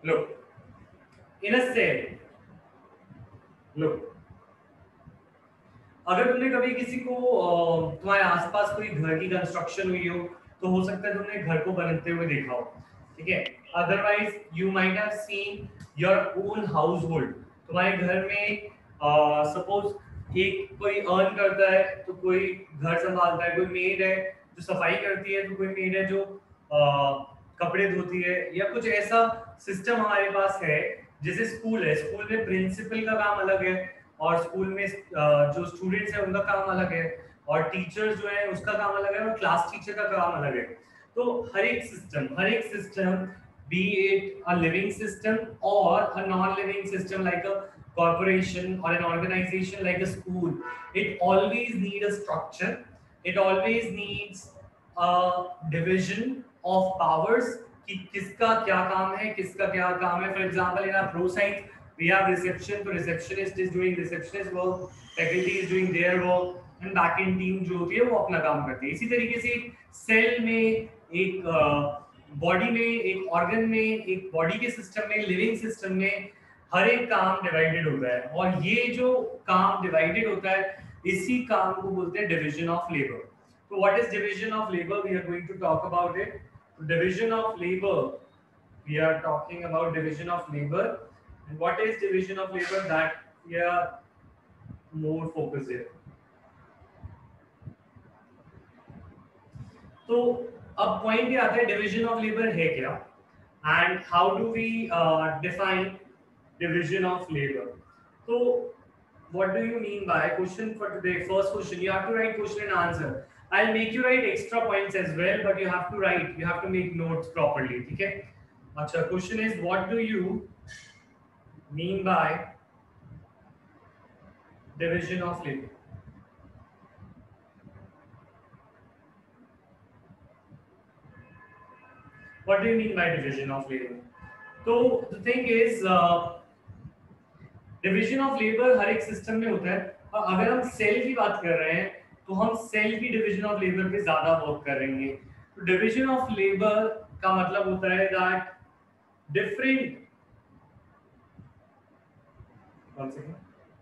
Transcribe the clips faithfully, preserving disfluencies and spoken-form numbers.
Look, in a cell, look, अगर तुमने कभी किसी को अ, तुम्हारे आसपास कोई घर की कंस्ट्रक्शन हुई हो, तो हो सकता है तुमने घर को बनते हुए देखा हो, ठीक है। Otherwise you might have seen your own house hold घर में सपोज एक कोई अर्न करता है, तो कोई घर संभालता है, कोई मेड है जो सफाई करती है, तो कोई मेड है जो अ, कपड़े धोती है, या कुछ ऐसा सिस्टम हमारे पास है। जैसे स्कूल है, स्कूल में प्रिंसिपल का काम अलग है, और स्कूल में अ, जो स्टूडेंट्स हैं उनका काम अलग है, और टीचर्स जो है उसका काम अलग है, और क्लास टीचर का काम अलग है। तो हर एक सिस्टम हर एक system be it a living system और a non living system like a corporation or an organization like a school, it always need a structure, it always needs a division of powers कि किसका क्या काम है, किसका क्या काम है। For example in a pro science we have reception, तो receptionist is doing receptionist work, faculty is doing their work, and back end team जो होती है वो अपना काम करती है। इसी तरीके से एक सेल में, एक बॉडी में, एक ऑर्गन में, एक बॉडी के सिस्टम में, लिविंग सिस्टम में हर एक काम डिवाइडेड होता है, और ये जो काम डिवाइडेड होता है इसी काम को बोलते हैं डिवीजन ऑफ लेबर। तो what is division of labour, we are going to talk about it. Division of labour, we are talking about division of labor, and what is division of labor, that we are more focused here. तो अब point ये आता है division of labour है क्या, and how do we define division of labour. तो what do you mean by question for today? First question, you have to write question and answer. I'll make you write extra points as well, but you have to write, you have to make notes properly, ठीक है। अच्छा, question is what do you mean by division of labor? What do you mean by division of labor? तो the thing is uh, division of labour हर एक system में होता है, और अगर हम सेल की बात कर रहे हैं तो हम सेल की डिवीजन ऑफ लेबर पे ज्यादा वर्क करेंगे। तो डिवीजन ऑफ लेबर का मतलब होता है that different, one second,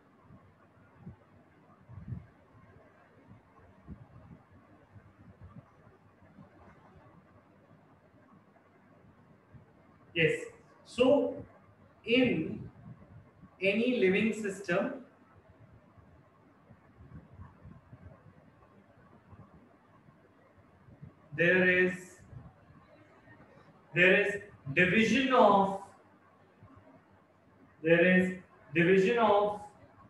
yes, so in any living system there is there is division of there is division of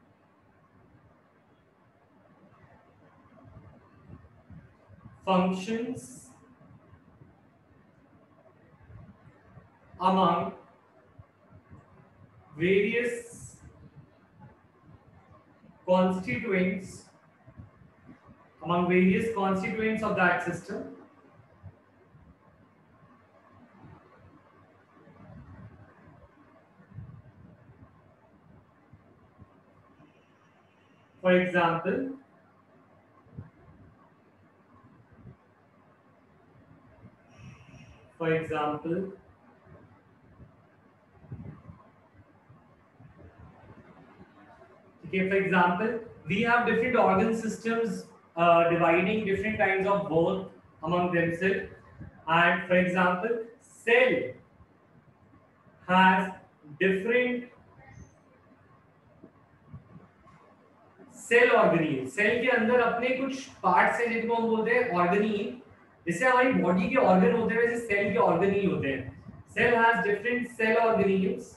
functions among various constituents among various constituents of that system. For example, for example, okay, for example, we have different organ systems uh, dividing different kinds of work among themselves. And for example, cell has different cell organelle, cell के अंदर अपने कुछ parts हैं जिनको हम बोलते हैं ऑर्गेनील। जैसे हमारी बॉडी के ऑर्गन होते हैं वैसे सेल के ऑर्गेनील होते हैं। Cell has different cell organelles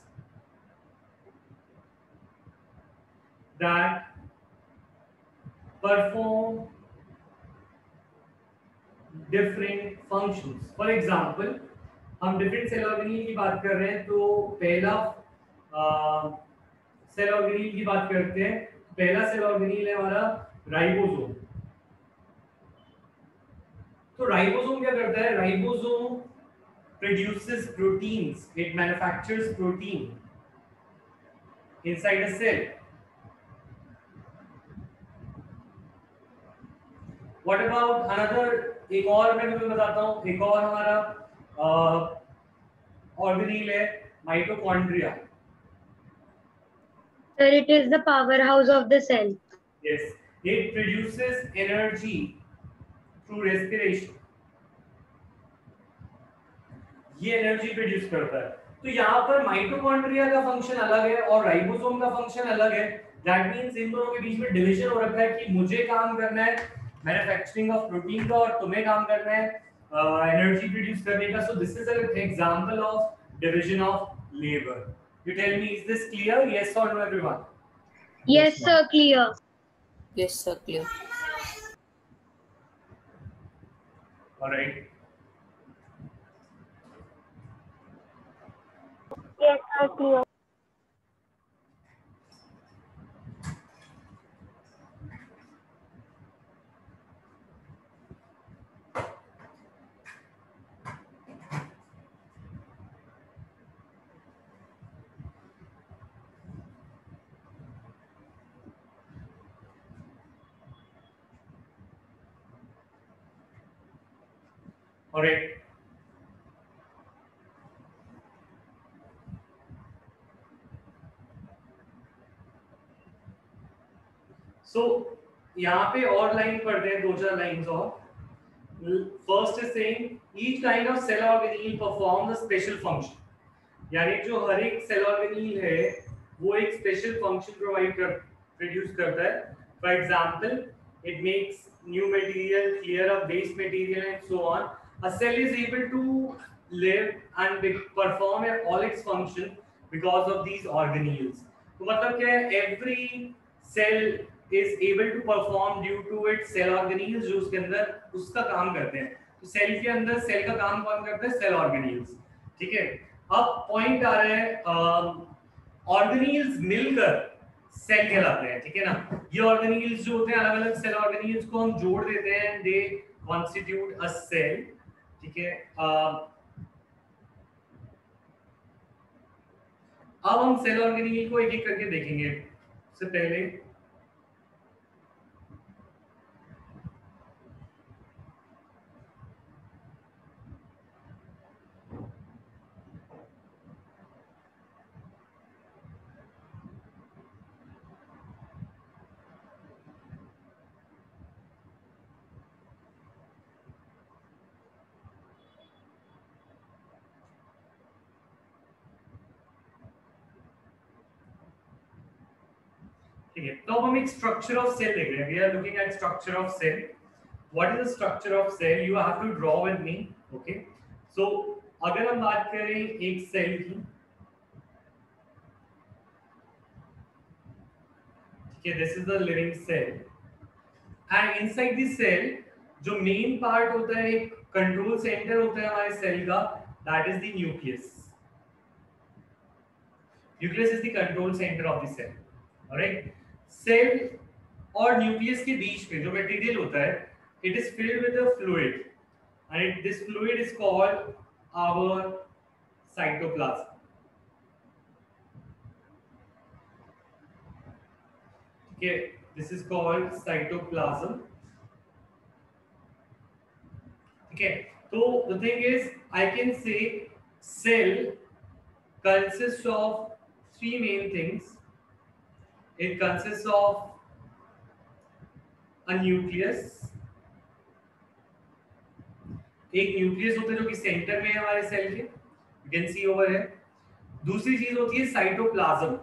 that perform different functions. For example, हम डिफरेंट सेल ऑर्गेनील की बात कर रहे हैं, तो पहला सेल ऑर्गेनील की बात करते हैं। पहला सेल ऑर्गेनील है हमारा राइबोसोम। तो राइबोसोम क्या करता है? Ribosome produces proteins, it manufactures protein inside a cell. What about another, एक और मैं तुम्हें बताता हूँ, एक और हमारा ऑर्गेनील है Mitochondria. Sir, it is the powerhouse of the cell. Yes, it produces energy through respiration. ये एनर्जी प्रोड्यूस करता है। तो यहाँ पर माइटोकॉन्ड्रिया का फंक्शन अलग है और राइबोसोम का फंक्शन अलग है। दैट मींस इन दोनों के बीच में डिवीजन हो रखा है कि मुझे काम करना है मैन्युफैक्चरिंग ऑफ प्रोटीन का और तुम्हें काम करना है एनर्जी प्रोड्यूस करने का। So this is an example of division of labour. You tell me, is this clear? Yes और no everyone? Yes, sir, clear. Yes, sir, clear. All right. Yes, sir, clear. All right. So यहाँ पे और line पढ़ते हैं, दो चार lines और। First is saying each kind of cell organelle performs a special function. यानी जो हर एक सेल ऑर्गेनील है वो एक स्पेशल फंक्शन प्रोवाइड कर प्रोड्यूस करता है। For example, it makes new material, clear up waste material and so on. A cell is able to live and perform all its function because of these organelles. तो मतलब क्या है, every cell is able to perform due to its cell organelles जो उसके अंदर उसका काम करते हैं। तो सेल के अंदर सेल का काम कौन करता है? Cell organelles. ठीक है, अब पॉइंट आ रहा है, ऑर्गेनील्स मिलकर सेल कहलाते हैं। ठीक है ना, ये ऑर्गेनील्स जो होते हैं अलग अलग सेल ऑर्गेनील्स को हम जोड़ देते हैं, दे कॉन्स्टिट्यूट अ सेल। ठीक है, अब हम सेल ऑर्गेनील को एक एक करके देखेंगे। उससे पहले ठीक है, तो अब हम एक स्ट्रक्चर ऑफ सेल देख रहे हैं। We are looking at structure of cell. What is the structure of cell? You have to draw with me. Okay, so अगर हम बात करें एक सेल की, ठीक है, this is the living cell and inside this cell जो main part होता है, एक कंट्रोल सेंटर होता है हमारे सेल का, that is the nucleus. Nucleus is the control centre of the cell. Alright, cell और न्यूक्लियस के बीच में जो मटेरियल होता है, it is filled with a fluid and this fluid is called our cytoplasm. ठीक है, दिस इज कॉल्ड साइटोप्लाज्म। ठीक है, तो the thing is I can say cell consists of three main things. It consists of a nucleus, एक nucleus होता है जो कि सेंटर में है हमारे सेल के, यू कैन सी ओवर है। दूसरी चीज होती है साइटोप्लाज्म,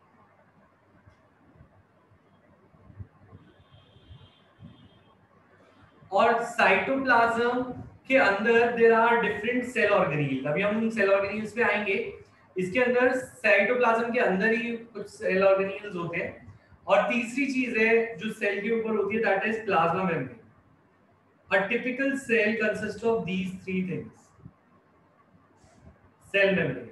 और साइटोप्लाज्म के अंदर there are different cell organelle. अभी हम उन सेल ऑर्गेनील्स पे आएंगे। इसके अंदर साइटोप्लाज्म के अंदर ही कुछ सेल ऑर्गेनील्स होते हैं। और तीसरी चीज है जो सेल के ऊपर होती है, that is plasma membrane. A typical cell consist of these three things. Cell membrane,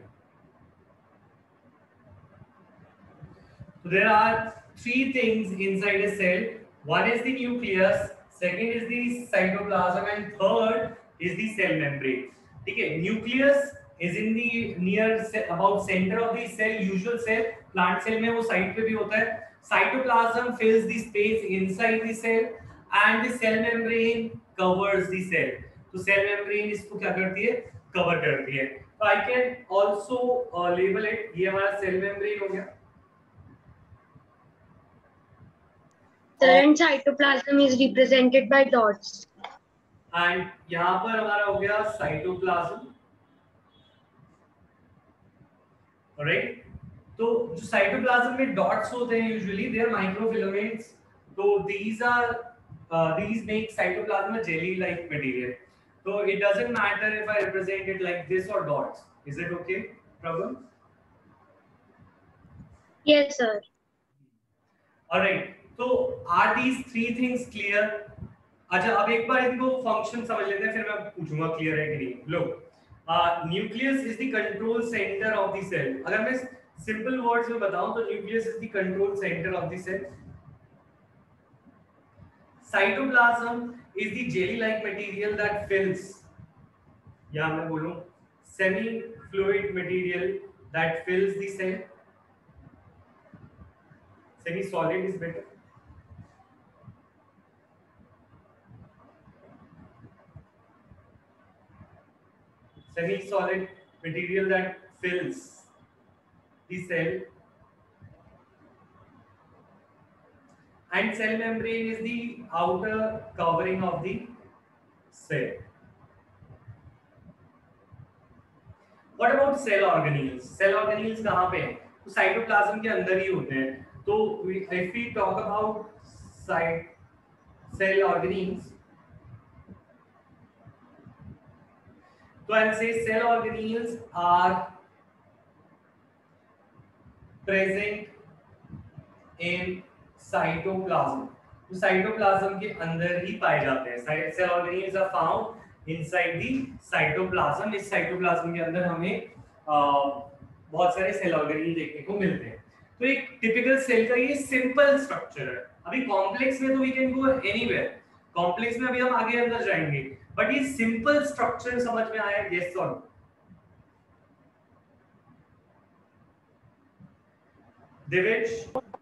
so there are three things inside a cell. One is the nucleus, second is the cytoplasm, and third is the cell membrane. ठीक है, nucleus is in the near about center of the cell, usual cell, plant cell में वो side पे भी होता है। Cytoplasm fills the space inside the cell and the cell membrane covers the cell. तो cell membrane इसको क्या करती है? कवर करती है। I can also uh, label it, ये हमारा cell membrane हो गया. Sir, and cytoplasm is represented by dots. And यहाँ पर हमारा हो गया cytoplasm. Alright. तो जो cytoplasm में dots होते हैं usually they are microfilaments. So these are uh, these make cytoplasm a jelly-like material. So it doesn't matter if I represent it like this or dots. Is it okay, Prabhu? Yes, sir. Alright. So are these three things clear? अच्छा अब एक बार इनको function समझ लेते हैं फिर मैं पूछूंगा क्लियर है कि नहीं. Look, nucleus is the control centre of the cell. अगर मैं सिंपल वर्ड्स में बताऊं तो nucleus is the control centre of the cell. Cytoplasm is the jelly-like material that fills. या मैं बोलूं semi-fluid material that fills the cell. Semi-solid is better. Semi-solid material that fills the cell. And cell membrane is the outer covering of the cell. What about cell organelles? Cell organelles कहाँ पे हैं? तो cytoplasm के अंदर ही होते हैं. तो if we talk about cell organelles, so I'll say cell organelles are present in cytoplasm. तो साइटोप्लाज्म के अंदर ही पाए जाते हैं. Cell organelles are found inside the cytoplasm. इस साइटोप्लाज्म के अंदर हमें आ, बहुत सारे सेल ऑर्गेनेल देखने को मिलते हैं. तो एक टिपिकल सेल का ये सिंपल स्ट्रक्चर है. अभी कॉम्प्लेक्स में तो we can go anywhere. Complex में अभी हम आगे अंदर जाएंगे, बट ये सिंपल स्ट्रक्चर समझ में आया? यस और no? Divesh?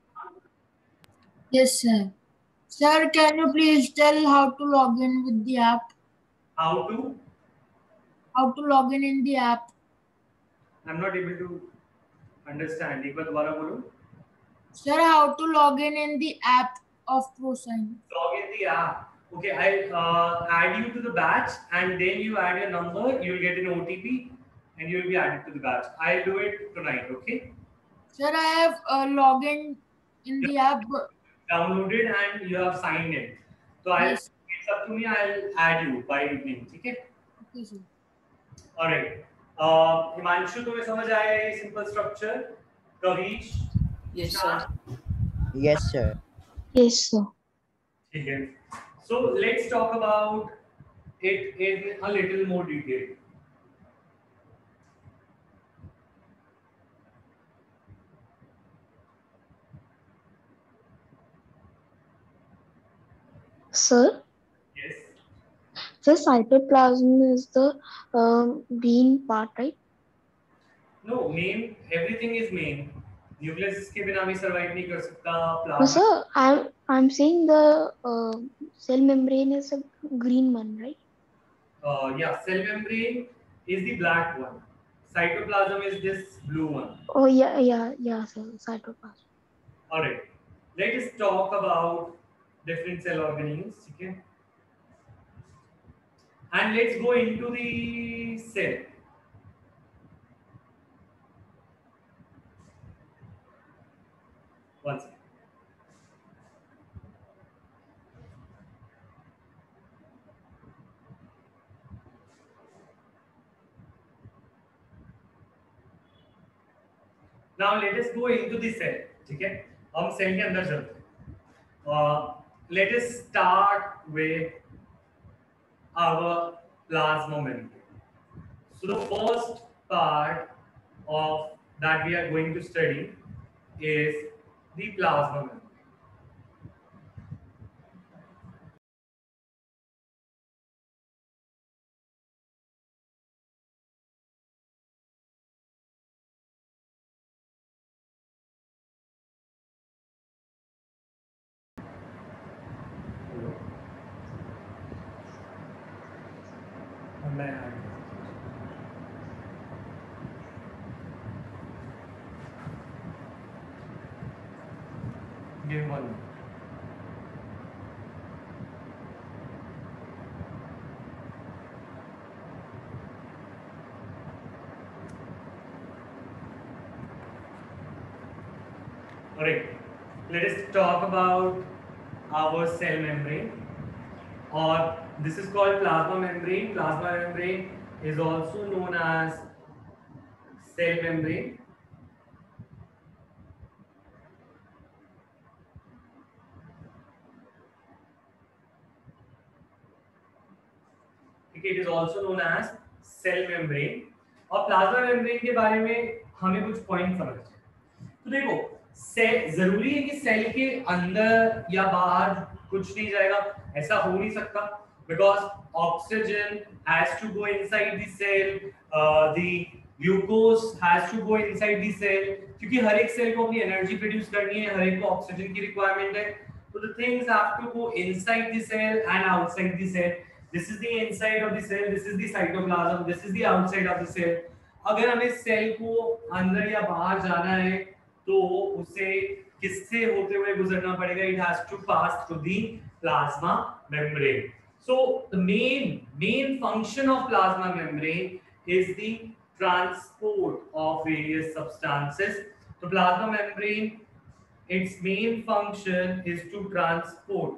Yes, sir. Sir, can you please tell how to log in with the app? How to? How to log in in the app? I'm not able to understand. एक बार दोबारा बोलो. Sir, how to log in in the app of ProSign? Log in the app. Okay, I'll uh, add you to the batch, and then you add your number. You'll get an O T P, and you'll be added to the batch. I'll do it tonight. Okay. Sir, I have uh, logged in in the app. but- Downloaded and you have signed in. So I'll Yes. it's up to me. I'll add you by evening. Okay. Okay, sir. All right. Uh, Himanshu तुम्हें समझ आया ये simple structure? Kavish? Yes, sir. Yes, sir. Yes, sir. ठीक है. So let's talk about it in a little more detail. Sir, Yes. the cytoplasm is the um, green part, right? No, main, everything is main. Nucleus के बिना भी survive नहीं कर सकता. No, Plasma. sir, I'm I'm saying the uh, cell membrane is a green one, right? Uh, yeah, cell membrane is the black one. Cytoplasm is this blue one. Oh yeah, yeah, yeah, sir, cytoplasm. All right. Let us talk about different cell organelles. Okay. And let's go into the cell. One second. Now let us go into the cell. ठीक है? हम cell के अंदर चलते हैं. Uh, let us start with our plasma membrane. So the first part of that we are going to study is the plasma membrane. मैं give one. Alright, let us talk about our cell membrane, or this is called plasma membrane. Plasma membrane is also known as cell membrane. Okay, it is also known as cell membrane. और plasma membrane के बारे में हमें कुछ point समझते हैं। तो देखो, सेल जरूरी है कि सेल के अंदर या बाहर कुछ नहीं जाएगा, ऐसा हो नहीं सकता, because oxygen has to go inside the cell, the glucose has to go inside the cell, क्योंकि हर एक सेल को अपनी एनर्जी प्रोड्यूस करनी है, हर एक को ऑक्सीजन की रिक्वायरमेंट है, तो the things have to go inside the cell and outside the cell. This is the inside of the cell, this is the cytoplasm, this is the outside of the cell. अगर हमें cell को अंदर या बाहर जाना है तो उसे किससे होते हुए गुजरना पड़ेगा? It has to pass through the plasma membrane. So the main main function of plasma membrane is the transport of various substances. So plasma membrane, its main function is to transport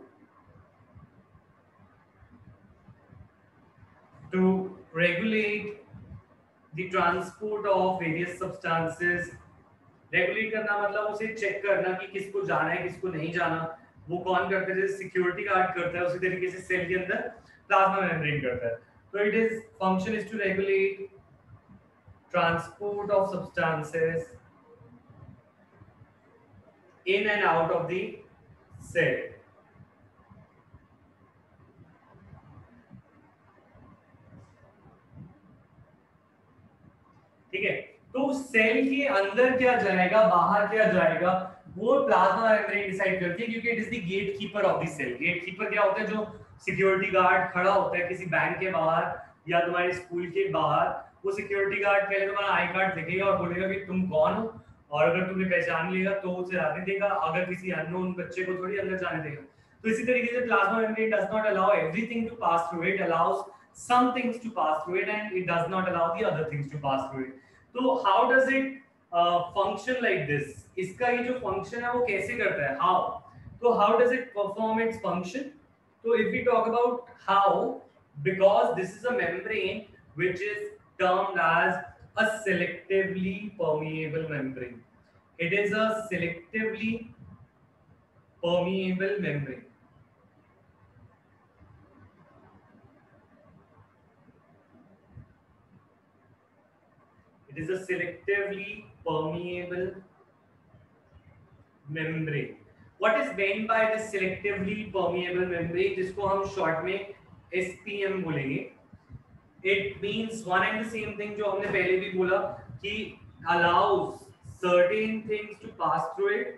to regulate the transport of various substances. Regulate करना मतलब उसे check करना कि किसको जाना है किसको नहीं जाना, वो कौन करता है? जैसे सिक्योरिटी गार्ड करता है, उसी तरीके से सेल के अंदर प्लाज्मा मेम्ब्रेन करता है. तो it is function is to regulate transport of substances in and out of the cell. ठीक है, तो सेल के अंदर क्या जाएगा बाहर क्या जाएगा वो प्लाज्मा मेम्ब्रेन डिसाइड करती है, क्योंकि it is the gatekeeper of the cell. Gatekeeper क्या होता है? जो सिक्योरिटी गार्ड खड़ा होता है किसी बैंक के बाहर या तुम्हारे स्कूल के बाहर, वो सिक्योरिटी गार्ड पहले तुम्हारा आई कार्ड देखेगा और बोलेगा कि तुम कौन हो, और अगर तुम्हें पहचान लेगा तो उसे आने देगा, अगर किसी अननोन बच्चे को थोड़ी अंदर जाने देगा. तो इसी तरीके से plasma membrane does not allow everything to pass through it, allows some things to pass through it and it does not allow the other things to pass through it. So how does it uh, function like this? इसका ये जो function है वो कैसे करता है? How? So how does it perform its function? So if we talk about how, because this is a membrane which is termed as a selectively permeable membrane. It is a selectively permeable membrane. It is a selectively permeable membrane. What is meant by the selectively permeable membrane, जिसको हम short में S P M बोलेंगे? It means one and the same thing जो हमने पहले भी बोला कि allows certain things to pass through it.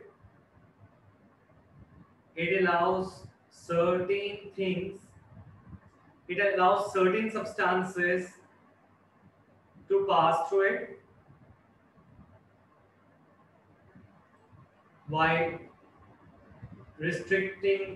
It allows certain things. It allows certain substances to pass through it while restricting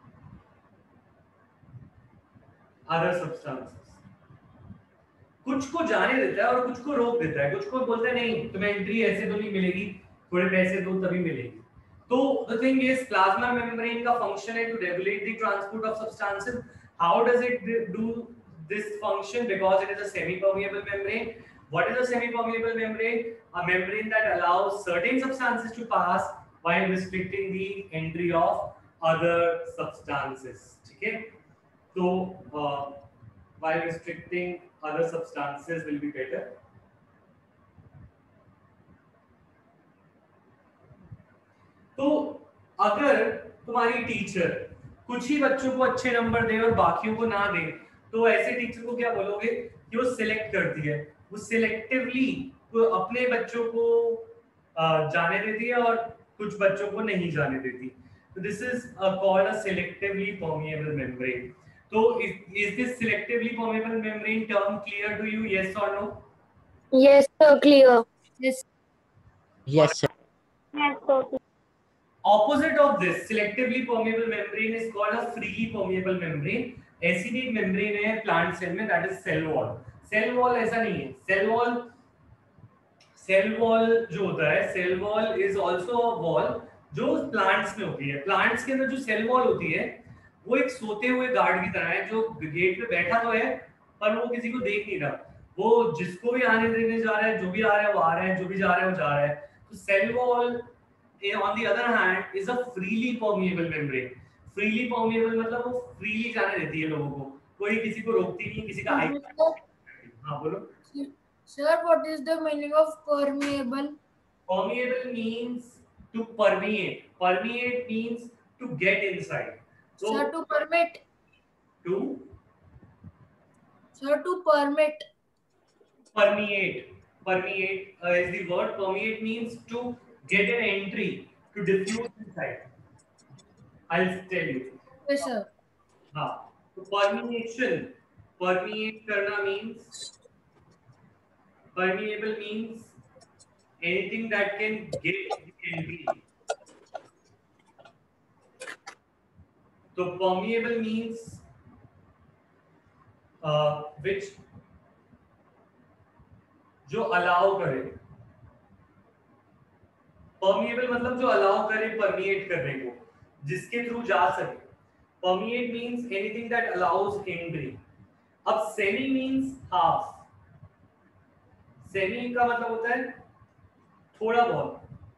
other substances. कुछ को जाने देता है और कुछ को रोक देता है, कुछ को बोलता है नहीं तुम्हें एंट्री ऐसे तो नहीं मिलेगी, थोड़े पैसे दो तभी मिलेगी. तो the thing is plasma membrane का function है to regulate the transport of substances. How does it do this function? Because it is a semi-permeable membrane. What is a semi-permeable membrane? A membrane that allows certain substances to pass while restricting the entry of other substances. ठीक है? तो uh, while restricting other substances will be better. तो अगर तुम्हारी teacher कुछ ही बच्चों को अच्छे नंबर दे और बाकियों को ना दे, तो ऐसे टीचर को क्या बोलोगे कि वो सिलेक्ट करती है, वो सिलेक्टिवली वो अपने बच्चों को जाने देती है और कुछ बच्चों को नहीं जाने देती. तो this is called a selectively permeable membrane. तो is this selectively permeable membrane term clear to you? Yes और no? Yes, sir, clear. Yes. Yes, sir. Yes, sir. Opposite of this, selectively permeable membrane is called a freely permeable membrane. ऐसी भी एक membrane है plant cell में, that is cell wall. Cell wall ऐसा नहीं है. Cell wall, cell wall जो होता है, cell wall is also a wall जो plants में होती है. Plants के अंदर जो cell wall होती है, वो एक सोते हुए गार्ड की तरह है जो गेट पे बैठा तो है पर वो किसी को देख नहीं रहा. वो जिसको भी आने देने जा रहा है, जो भी आ रहा है वो आ रहा है, जो भी जा रहा है वो जा रहा है. तो cell wall on the other hand is a freely permeable membrane. Freely permeable मतलब वो freely जाने देती है लोगों को, कोई किसी को रोकती नहीं, किसी का आई. हाँ बोलो. Sir, what is the meaning of permeable? Permeable means to permeate. Permeate means to get inside. So Sir, to permit. to Sir, to permit. permeate. Permeate uh, is the word. Permeate means to get an entry, to diffuse inside. I'll tell you. Yes, sir. हाँ, तो permeation, permeate करना means, permeable means anything that can get entry. तो permeable means uh, which जो allow करे. Permeable मतलब जो allow करे permeate करने को, जिसके थ्रू जा सके. Permeate means anything that allows entry. अब semi means half. Semi का मतलब होता है थोड़ा बहुत.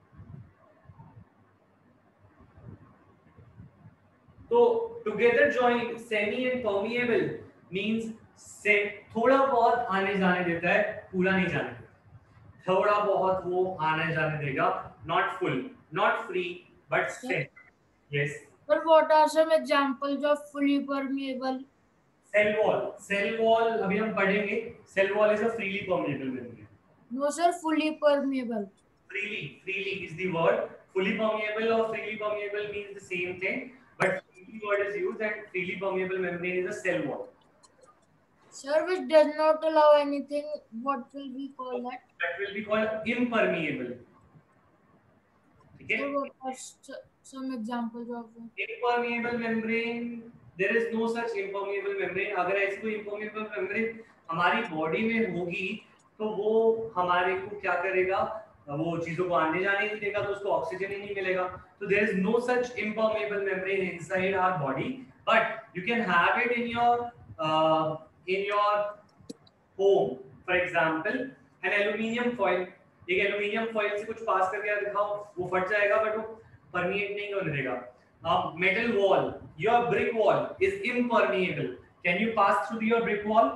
तो together joined semi and permeable means से थोड़ा बहुत आने जाने देता है, पूरा नहीं जाने देता. थोड़ा बहुत वो आने जाने देगा, not full, not free, but semi. Yes. But what are some examples of fully permeable? Cell wall. Cell wall अभी हम पढ़ेंगे. Cell wall is a freely permeable membrane. No, sir, fully permeable. Freely, freely is the word. Fully permeable or freely permeable means the same thing, but freely word is used and freely permeable membrane is a cell wall. Sir, which does not allow anything, what will we call that? That will be called impermeable. Okay? Sir, what are s- some examples of it? Impermeable membrane, there is no such impermeable membrane. अगर ऐसी कोई impermeable membrane हमारी body में होगी तो वो हमारे को क्या करेगा, वो चीजों को आने जाने नहीं देगा, तो उसको ऑक्सीजन ही नहीं मिलेगा. So there is no such impermeable membrane inside our body, but you can have it in your uh, in your home. For example, an aluminium foil. एक aluminium foil से कुछ पास करके दिखाओ, वो फट जाएगा बट वो permeate नहीं होने देगा. Now, metal wall, your brick wall is impermeable. Can you pass through your brick wall?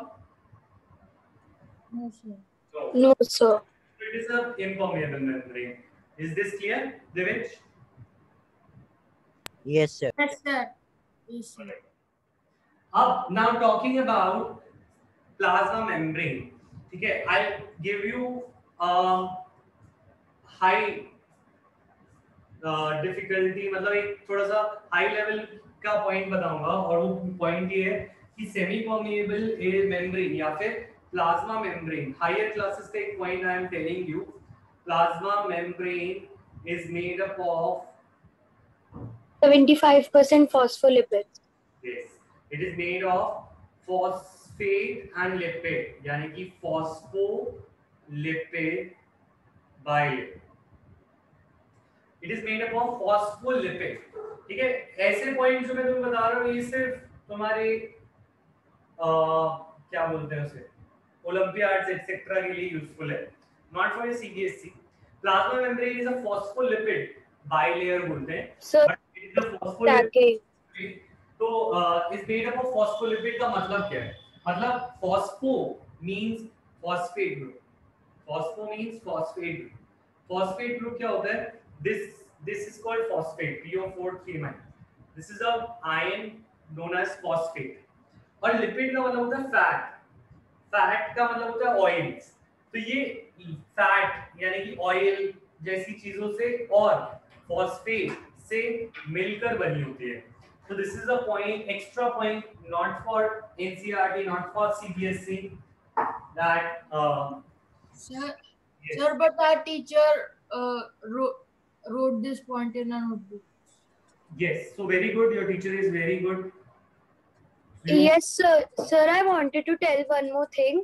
No, sir. So, No, sir. it is a impermeable membrane. Is this clear, Divinch? Yes, sir. Yes, sir. Yes, sir. Up now talking about plasma membrane. Okay, I'll give you a high uh, difficulty, मतलब एक थोड़ा सा high level का point बताऊंगा, और वो point ये है कि semi permeable membrane या फिर plasma membrane. Higher classes का एक point I am telling you. Plasma membrane is made up of seventy-five percent phospholipids. yes, it is made of phosphate and lipid, यानी कि phospholipid bilayer. It is made up of phospholipid. ठीक है, ऐसे point जो मैं तुम्हें बता रहा हूँ ये सिर्फ तुम्हारे आ, क्या बोलते हैं उसे ओलंपियाड्स एक्सेट्रा के लिए यूजफुल है, not for CBSE. Plasma membrane is a phospholipid bilayer बोलते हैं. Sir, But it is a phospholipid. Take. तो इस मेड अप ऑफ फॉस्फोलिपिड का मतलब क्या है? मतलब phospho means phosphate group. Phospho means phosphate group. Phosphate group क्या होता है? This this is called phosphate, P O four three amine. This is a ion known as phosphate. और lipid का मतलब होता है फैट. फैट का मतलब होता है ऑयल्स. तो ये फैट यानी कि ऑयल जैसी चीजों से और फॉस्फेट से मिलकर बनी होती है. So this is a point, extra point, not for N C E R T, not for C B S E. That uh, Sir, yes. sir, but our teacher uh, wrote, wrote this point in a notebook. Yes, so very good. Your teacher is very good. You- Yes, sir. Sir, I wanted to tell one more thing.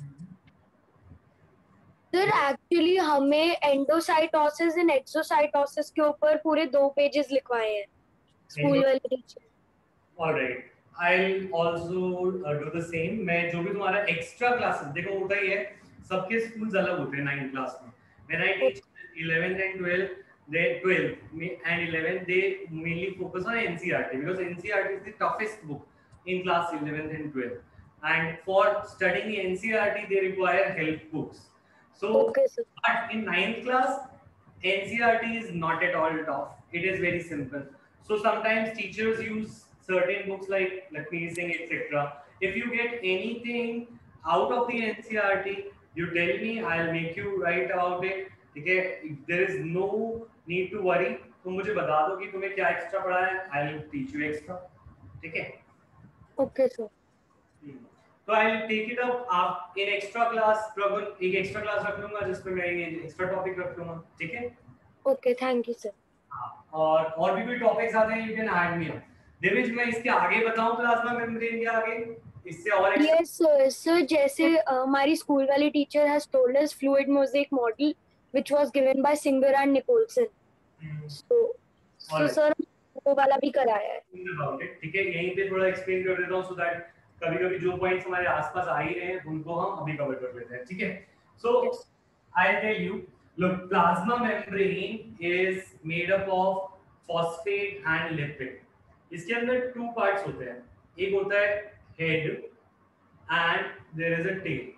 Sir actually हमें endocytosis and exocytosis के ऊपर पूरे दो pages लिखवाए हैं school वाले teacher. Alright, I'll also uh, do the same. मैं जो भी तुम्हारा एक्स्ट्रा क्लासेस देखो होता ही है, सबके स्कूल्स अलग होते हैं नाइन्थ क्लास में. When I teach eleventh and twelfth, they twelfth and eleventh they mainly focus on N C R T because N C R T is the toughest book in class eleventh and twelfth. And for studying N C R T they require help books. So, Okay, sir. but in ninth class, N C R T is not at all tough. It is very simple. So sometimes teachers use certain books like Lakshmi Singh, et cetera. If you get anything out of the N C R T, you tell me. I'll make you write about it. Okay? There is no need to worry. तुम मुझे बता दो कि तुम्हें क्या extra पढ़ा है. I'll teach you extra. ठीक है? Okay, sir. तो I'll take it up आप in extra class प्रगुण एक extra class रख लूँगा जिसमें मैं ये extra topic रख लूँगा. ठीक है? Okay, thank you, sir. और और भी कोई टॉपिक्स आते हैं you can add me up. Devesh मैं इसके आगे बताऊं प्लाज्मा मेम्ब्रेन के आगे इससे और Yes, sir. Sir, जैसे uh, हमारी स्कूल वाली teacher has told us fluid mosaic model which was given by Singer and Nicholson. So, so Alright. sir वो वाला भी कराया है. about it. ठीक है यहीं पे थोड़ा एक्सप्लेन कर देता हूं सो दैट कभी-कभी जो पॉइंट्स हमारे आसपास आ ही रहे हैं उनको हम अभी कवर कर लेते हैं. ठीक है? So I'll tell you. Look, plasma membrane is made up of phosphate and lipid. इसके अंदर टू पार्ट्स होते हैं. एक होता है head and there is a tail.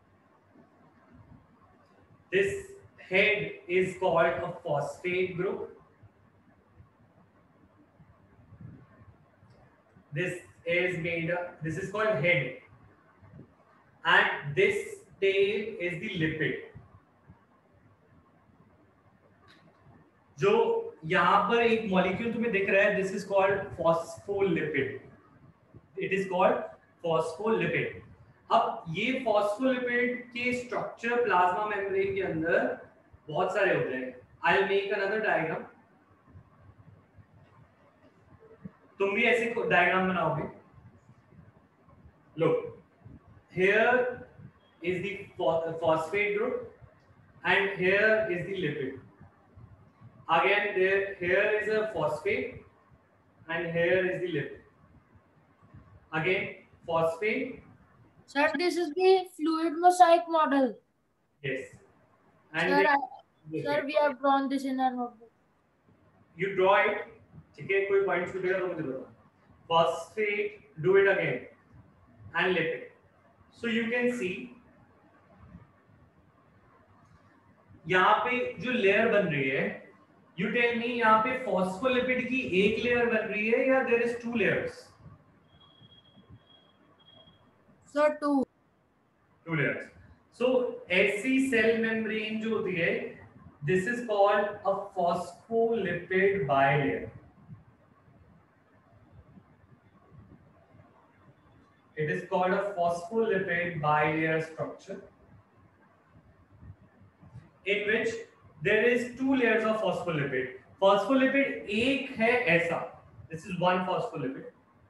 This head is called a phosphate group. This is made up, this is called head, and this tail is the lipid. जो यहाँ पर एक मॉलिक्यूल तुम्हें दिख रहा है, this is called phospholipid. It is called phospholipid. अब ये फॉस्फोलिपिड के स्ट्रक्चर प्लाज्मा मेम्ब्रेन के अंदर बहुत सारे होते हैं. I will make another diagram. तुम भी ऐसे डायग्राम बनाओगे. Look, here is the phosphate group and here is the lipid. Again, there here is a phosphate and here is the lipid. Again, phosphate. Sir, this is the fluid mosaic model. Yes. And Sir, then I, sir, we have drawn this in our notebook. you draw it. ठीक है कोई point छूटेगा तो मुझे बताओ. Phosphate, do it again, and lipid. So you can see यहाँ पे जो लेयर बन रही है, you tell me यहाँ पे फॉस्फोलिपिड की एक लेयर बन रही है या there is two layers? Sir, two. Two layers. So ऐसी सेल मेम्ब्रेन जो होती है, this is called a phospholipid bilayer. It is called a phospholipid bilayer structure in which there is two layers of phospholipid. Phospholipid एक है ऐसा. This is one phospholipid.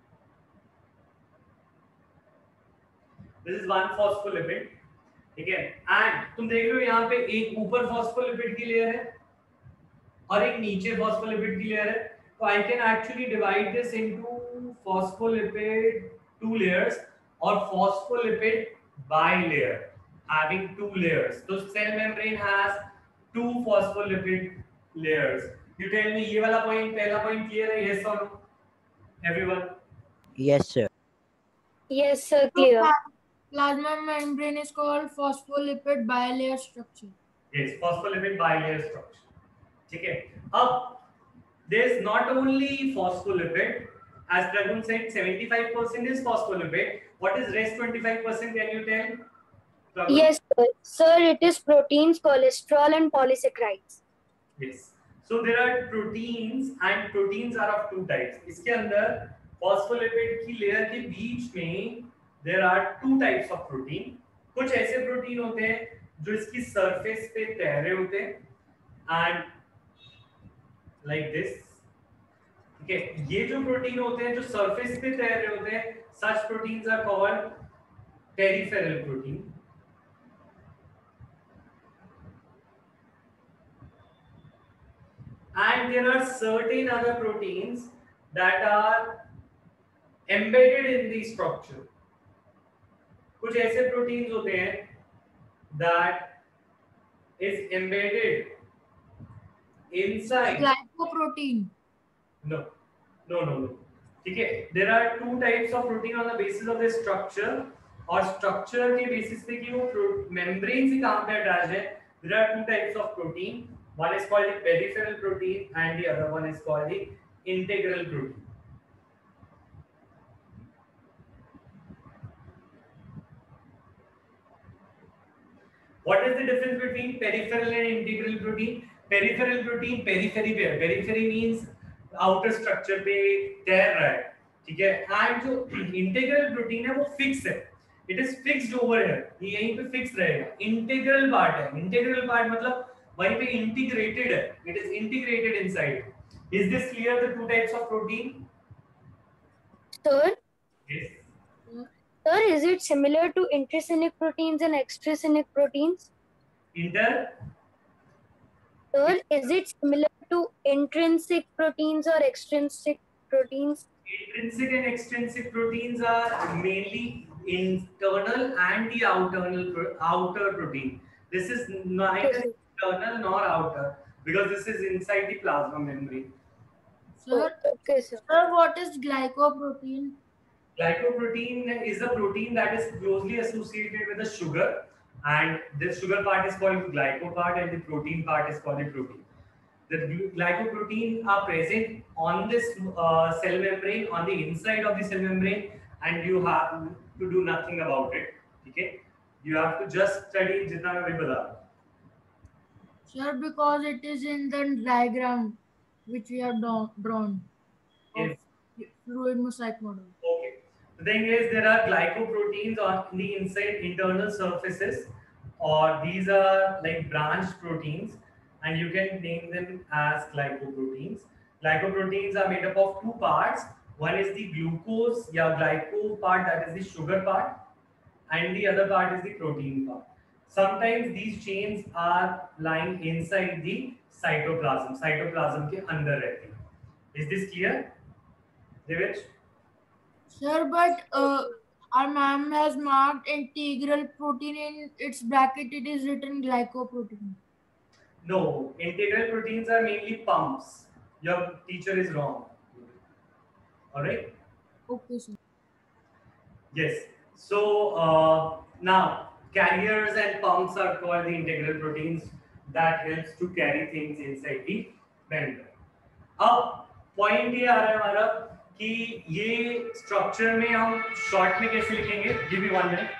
This is one phospholipid. ठीक है. And तुम देख रहे हो यहाँ पे एक ऊपर phospholipid की लेयर है और एक नीचे phospholipid की लेयर है. So I can actually divide this into phospholipid two layers or phospholipid bilayer having two layers. So cell membrane has two phospholipid layers. You tell me ये वाला point पहला point clear है? Yes or no? Everyone? Yes, sir. Yes, sir. Clear. Plasma membrane is called phospholipid bilayer structure. Yes, phospholipid bilayer structure. ठीक है. अब there's not only phospholipid. As Dragun said, seventy-five percent is phospholipid. What is rest twenty-five percent? Can you tell? Dragun? Yes, sir. Sir, it is proteins, cholesterol, and polysaccharides. Yes. So there are proteins and proteins are of two types. इसके अंदर phospholipid की layer के बीच में there are two types of protein. कुछ ऐसे protein होते हैं जो इसकी सरफेस पे तैरे होते हैं and लाइक दिस। ठीक है, ये जो प्रोटीन होते हैं जो सरफेस पे तैर रहे होते हैं, such proteins are called peripheral protein. And there are certain other proteins that are embedded in the structure. कुछ ऐसे प्रोटीन्स होते हैं that is embedded inside. Glycoprotein. No, no, no, no. ठीक है, there are two types of protein on the basis of the structure, और structure के basis पे कि वो membrane से कहाँ पे attached है. There are two types of protein. One is called the peripheral protein and the other one is called the integral protein. What is the difference between peripheral and integral protein? Peripheral protein periphery पे है. Periphery means outer structure पे तैर रहा है, ठीक है. And जो integral protein है वो fix है. It is fixed over here. ये यहीं पे fix रहेगा. Integral part है. Integral part मतलब वहीं पे integrated है. It is integrated inside. Is this clear? The two types of protein. Sir, Yes. sir, is it similar to intrinsinic proteins and extrinsic proteins? Inter. Sir, is it similar to intrinsic proteins or extrinsic proteins? Intrinsic and extrinsic proteins are mainly internal and the outer outer protein. This is neither internal nor outer because this is inside the plasma membrane. Sir, Okay, sir. sir, what is glycoprotein? Glycoprotein is a protein that is closely associated with the sugar, and this sugar part is called glyco part and the protein part is called the protein. The glycoprotein are present on this uh, cell membrane, on the inside of the cell membrane, and you have to do nothing about it. Okay, you have to just study जितना मैं भी बता रहा हूँ. Sir, because it is in the diagram which we have drawn drawn of Yes. fluid mosaic model. Okay. The thing is, there are glycoproteins on the inside internal surfaces, or these are like branched proteins, and you can name them as glycoproteins. Glycoproteins are made up of two parts. One is the glucose, yeah, glyco part, that is the sugar part, and the other part is the protein part. Sometimes these chains are lying inside the cytoplasm. Cytoplasm के अंदर रहती है. Is this clear, Divij? Sir, but uh, our ma'am has marked integral protein in its bracket. It is written glycoprotein. No, integral proteins are mainly pumps. Your teacher is wrong. All right. Okay, sir. Yes. So uh, now carriers and pumps are called the integral proteins that helps to carry things inside the membrane. अब point ये आ रहा है हमारा कि ये structure में हम शॉर्ट में कैसे लिखेंगे. Give me one minute.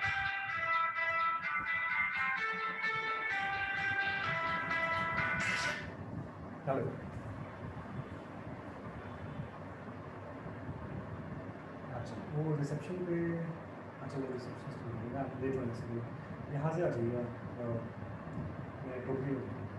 अच्छा वो रिसेप्शन पे, अच्छा वो रिसेप्शन ना ले लो इसलिए यहाँ से आ जाइए आप. मैं टोपी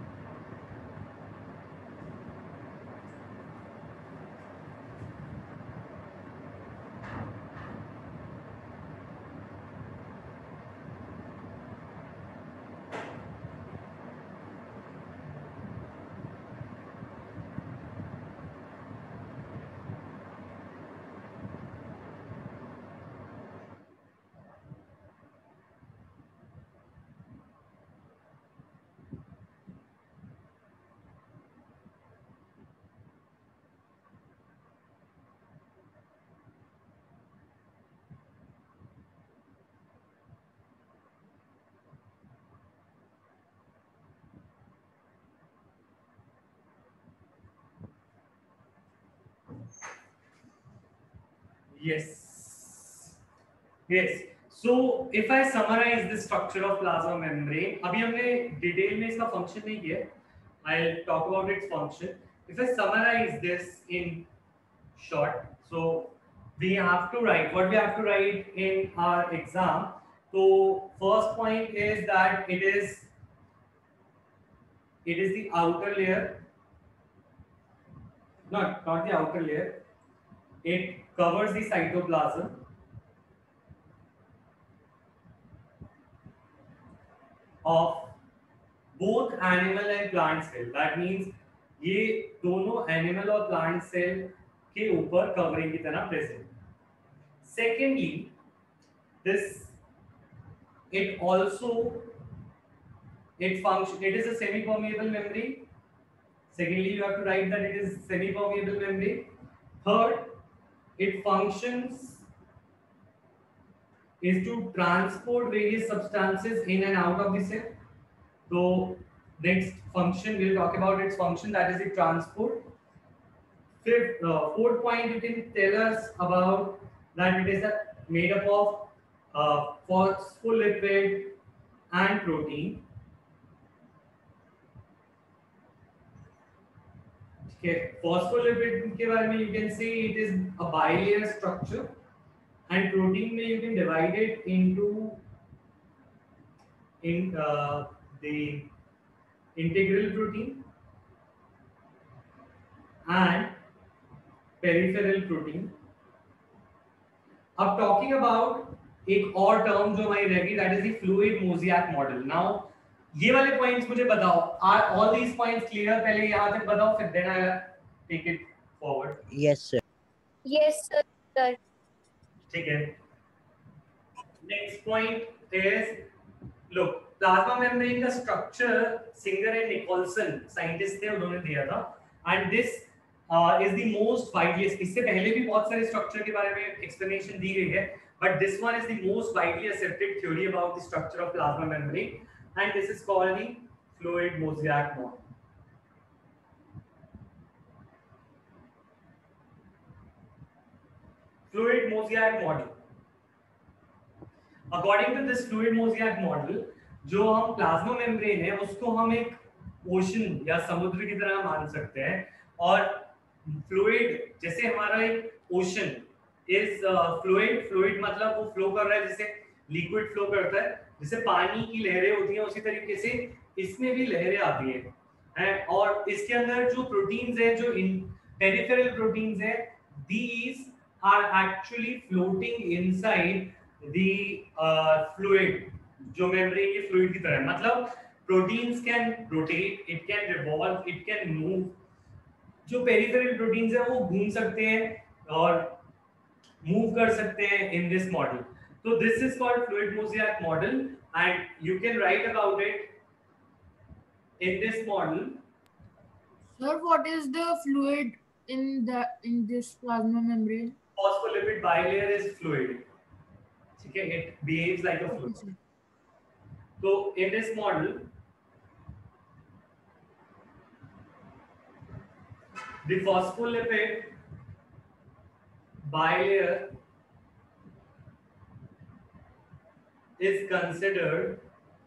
Yes. Yes. So if I summarize the structure of plasma membrane, अभी हमने डिटेल में इसका फंक्शन नहीं किया. I'll talk about its function. If I summarize this in short, so we have to write what we have to write in our exam. So first point is that it is it is the outer layer. not not the outer layer. It covers the cytoplasm of both animal and plant cell. That means ये दोनों animal और plant cell के ऊपर covering की तरह present. Secondly, this it also it function it is a semi-permeable membrane. Secondly, you have to write that it is semi-permeable membrane. Third, it functions is to transport various substances in and out of the cell. So next function we'll talk about its function, that is the transport. Fifth, uh, fourth point you can tell us about that it is a, made up of uh, phospholipid and protein. Okay, phospholipid के बारे में you can say it is a bilayer structure, and protein में you can divide it into in uh, the integral protein and peripheral protein. अब talking about एक और term जो हमारी रहेगी, that is the fluid mosaic model. Now ये वाले points मुझे बताओ, are all these points clear? पहले यहाँ तक बताओ, फिर then I take it forward. Yes, sir. Yes, sir. ठीक है. Next point is, look, plasma membrane का structure Singer and Nicholson scientist थे, उन्होंने दिया था, and this uh, is the most widely, इससे पहले भी बहुत सारे structure के बारे में explanation दी गई है, but this one is the most widely accepted theory about the structure of plasma membrane, and this is called the fluid mosaic model. Fluid mosaic model. According to this fluid mosaic model, जो हम plasma membrane है उसको हम एक ocean या समुद्र की तरह मान सकते हैं, और फ्लूइड जैसे हमारा एक ओशन इज फ्लूइड, फ्लूइड मतलब वो फ्लो कर रहा है जैसे लिक्विड फ्लो करता है, जैसे पानी की लहरें होती हैं उसी तरीके से इसमें भी लहरें आती हैं हैं और इसके अंदर जो प्रोटीन्स हैं, जो इन पेरिफेरल प्रोटीन्स हैं, these are actually floating inside the fluid, जो मेम्ब्रेन के फ्लूइड की तरह है. मतलब proteins can rotate, it can revolve, it can move. जो पेरिफेरल प्रोटीन्स हैं वो घूम सकते हैं और मूव कर सकते हैं in this model. So this is called fluid mosaic model, and you can write about it in this model. Sir, what is the fluid in the in this plasma membrane? Phospholipid bilayer is fluid. Okay, it behaves like a Okay, fluid. sir. So in this model, the phospholipid bilayer is considered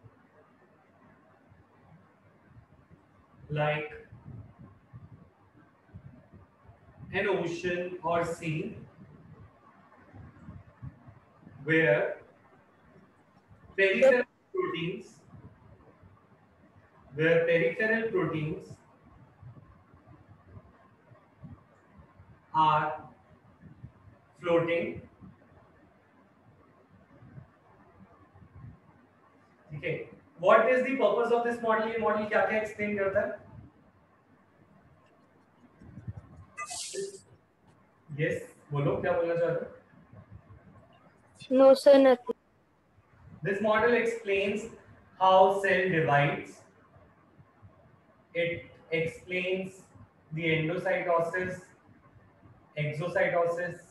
like an ocean or sea where peripheral proteins where peripheral proteins are floating. Okay, what is the purpose of this model? ये model क्या क्या explain करता है? Yes, बोलो क्या बोलना चाहते हो? No, sir, nothing. This model explains how cell divides. It explains the endocytosis, exocytosis,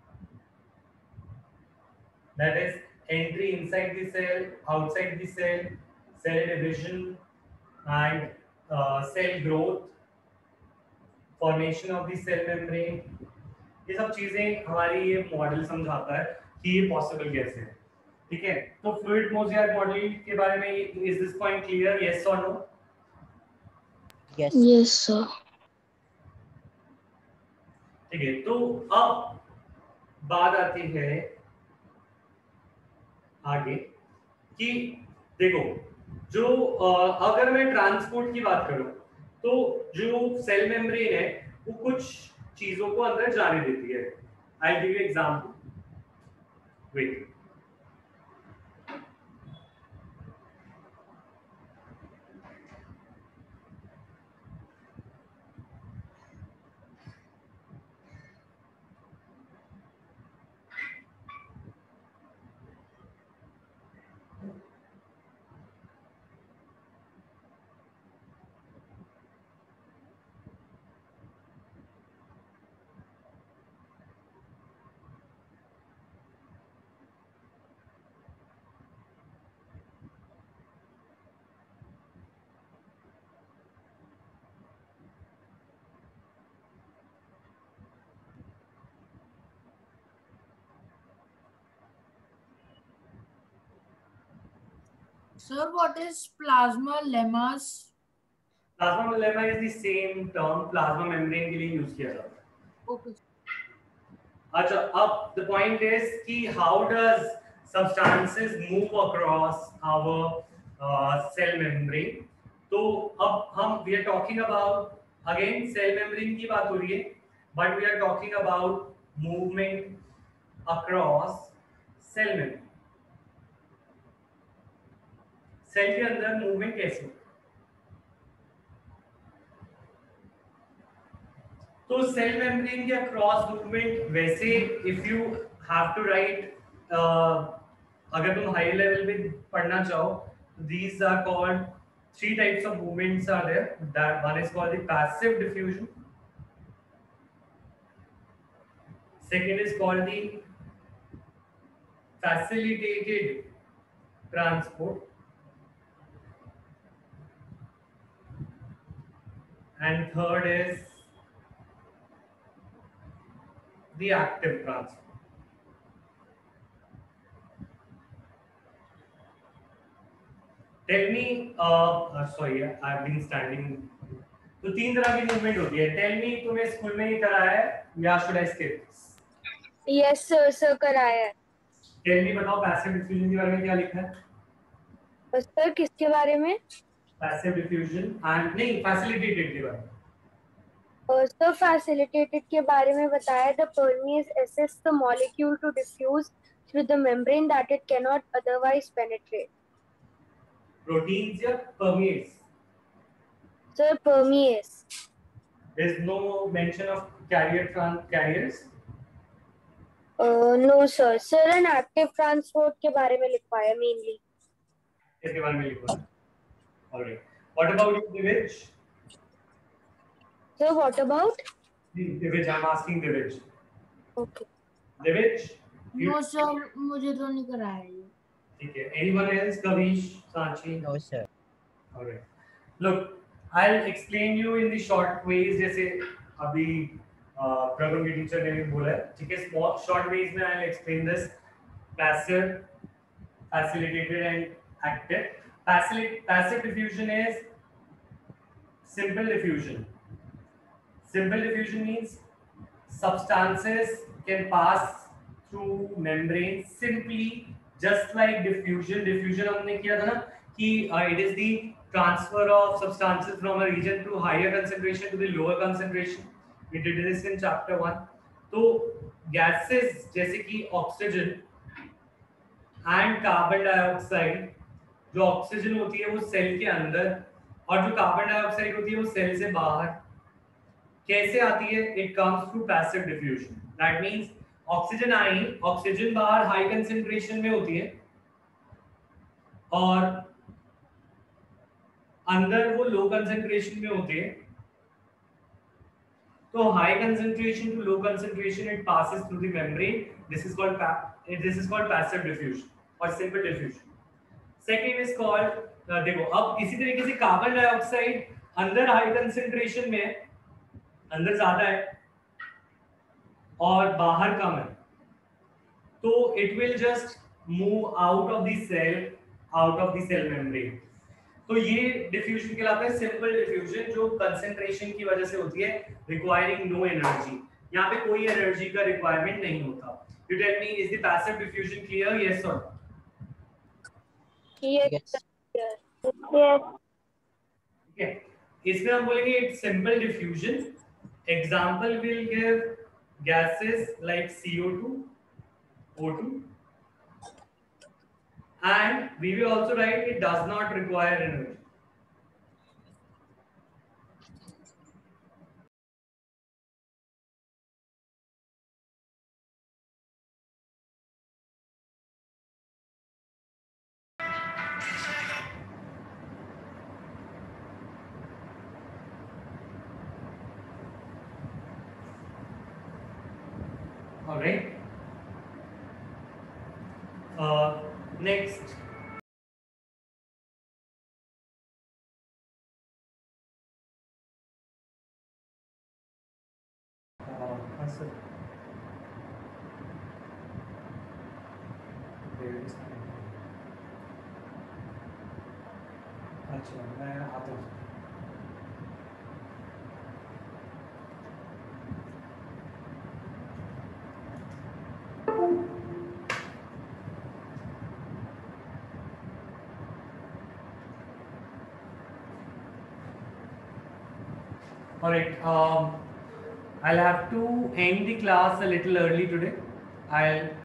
that is entry inside the cell, outside the cell, cell division, and uh, cell growth, formation of the cell membrane. ये सब चीजें हमारी ये model समझाता है कि ये possible कैसे है. ठीक है, तो फ्लूइड मोज़ाइक मॉडल के बारे में is this point clear? Yes और नो? Yes. Yes, sir. ठीक है, तो अब बात आती है आगे कि देखो, जो अ, अगर मैं ट्रांसपोर्ट की बात करूं तो जो सेल मेम्ब्रेन है वो कुछ चीजों को अंदर जाने देती है। I give you example, wait. Sir, what is plasma lemmas? Plasma lemma is the same term, plasma membrane के लिए यूज किया जाता है। Okay. अच्छा, अब द पॉइंट इज कि how does substances move across our cell membrane. तो अब हम we are talking about, again cell membrane की बात हो रही है, but we are talking about movement across cell membrane. Cell के अंदर मूवमेंट कैसे होती है? तो सेल मेम्ब्रेन के अक्रॉस मूवमेंट, वैसे if you have to write, अगर तुम हाई लेवल पे पढ़ना चाहो, these are called three types of movements are there. That one is called the passive diffusion, second is called the facilitated transport, and third is the active transport. Tell me, uh, uh, sorry, I've been standing. तो तीन तरह की movement होती है। Tell me, तुम्हें school में ही कराया है या should I skip? Yes sir, sir कराया है। Tell me, बताओ पैसिव डिफ्यूजन के बारे में क्या लिखा है? सर किसके बारे में? पैसिव डिफ्यूजन एंड नहीं, फैसिलिटेटेड के बारे में। सर फैसिलिटेटेड के बारे में बताया, the permease assists the molecule to diffuse through the membrane that it cannot otherwise penetrate. Proteins या permease? Sir, permease. There's no mention of carrier trans carriers. Uh, no sir. Sir, an active transport के बारे में लिखवाया mainly. इसके बारे में लिखो। Alright. What about you, Divij? Sir, what about? Divij, I'm asking Divij. Okay. Divij? You... No sir, मुझे तो नहीं कराया ये। ठीक है। Anyone else? Kavish, Sanchi? No, sir. Alright. Look, I'll explain you in the short ways, जैसे अभी प्रगम के टीचर ने भी बोला है, ठीक है? Small short ways में I'll explain this: passive, facilitated, and active. Passive passive diffusion is simple diffusion. Simple diffusion means substances can pass through membrane simply, just like diffusion. Diffusion हमने किया था ना कि uh, it is the transfer of substances from a region to higher concentration to the lower concentration. We did this in chapter one. तो gases जैसे कि oxygen and carbon dioxide, जो oxygen होती है वो सेल के अंदर और जो कार्बन डाइऑक्साइड होती है वो सेल से बाहर कैसे आती है? It comes through passive diffusion. That means oxygen I, oxygen बाहर हाई कंसंट्रेशन में होती है और अंदर वो लो कंसंट्रेशन में होती है। तो high concentration to low concentration it passes through the membrane. This is called this is called passive diffusion और simple diffusion. Second is called, देखो अब इसी तरीके से कार्बन डाइऑक्साइड अंदर हाई कंसंट्रेशन में है, अंदर ज्यादा है और बाहर कम है, तो it will just move out of the cell, out of the cell membrane. तो ये डिफ्यूजन कहलाता है सिंपल डिफ्यूजन, जो कंसंट्रेशन की वजह से होती है, रिक्वायरिंग नो एनर्जी। यहाँ पे कोई एनर्जी का रिक्वायरमेंट नहीं होता। You tell me, is the passive diffusion clear? Yes और no? Yes. Yes. Yes. Yes. ठीक है, इसमें हम बोलेंगे it's simple diffusion Example will give gases like C O two, O two, and we will also write it does not require energy. All right. Uh, next. Uh, हाँ sir There is nothing. अच्छा मैं आता हूँ All right. Um, I'll have to end the class a little early today. I'll